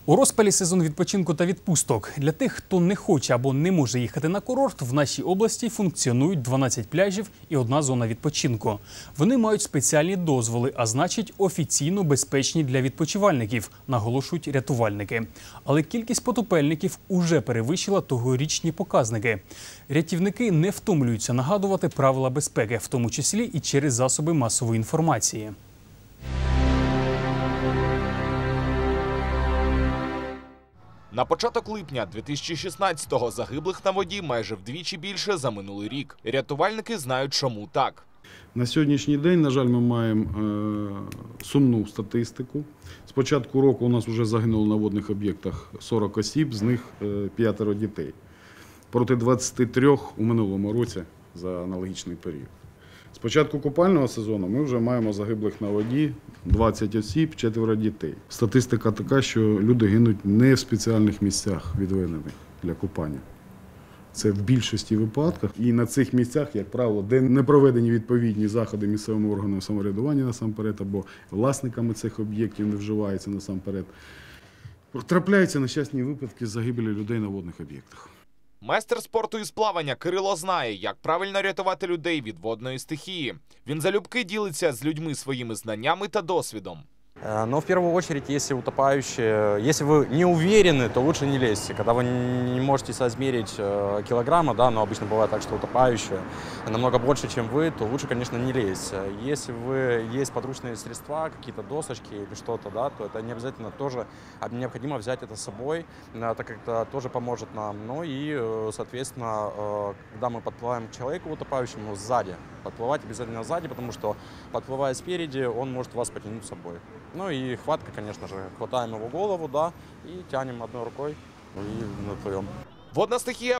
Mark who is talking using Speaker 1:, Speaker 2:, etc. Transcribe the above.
Speaker 1: У розпалі сезон відпочинку та відпусток. Для тих, хто не хоче або не може їхати на курорт, в нашій області функціонують 12 пляжів і одна зона відпочинку. Вони мають спеціальні дозволи, а значить офіційно безпечні для відпочивальників, наголошують рятувальники. Але кількість потопельників уже перевищила тогорічні показники. Рятівники не втомлюються нагадувати правила безпеки, в тому числі і через засоби масової інформації.
Speaker 2: На початок липня 2016-го загиблих на воді майже вдвічі більше за минулий рік. Рятувальники знають, чому так.
Speaker 3: На сьогоднішній день, на жаль, ми маємо сумну статистику. З початку року у нас вже загинуло на водних об'єктах 40 осіб, з них 5 дітей. Проти 23 у минулому році за аналогічний період. З початку купального сезону ми вже маємо загиблих на воді 20 осіб, 4 дітей. Статистика така, що люди гинуть не в спеціальних місцях, відведених для купання. Це в більшості випадках. І на цих місцях, як правило, де не проведені відповідні заходи місцевими органами самоврядування насамперед, або власниками цих об'єктів не вживаються насамперед, трапляються нещасні випадки загибелі людей на водних об'єктах.
Speaker 2: Майстер спорту із плавання Кирило знає, як правильно рятувати людей від водної стихії. Він залюбки ділиться з людьми своїми знаннями та досвідом.
Speaker 4: Но в первую очередь, если утопающие, если вы не уверены, то лучше не лезьте. Когда вы не можете соизмерить килограмма, да, но обычно бывает так, что утопающие намного больше, чем вы, то лучше, конечно, не лезть. Если есть подручные средства, какие-то досочки или что-то, да, то это не обязательно тоже необходимо взять это с собой, так как это тоже поможет нам. Ну и, соответственно, когда мы подплываем к человеку утопающему сзади, подплывать обязательно сзади, потому что подплывая спереди, он может вас потянуть с собой. Ну и хватка, конечно же. Хватаем его голову, да, и тянем одной рукой и наплывем.
Speaker 2: Водна стихія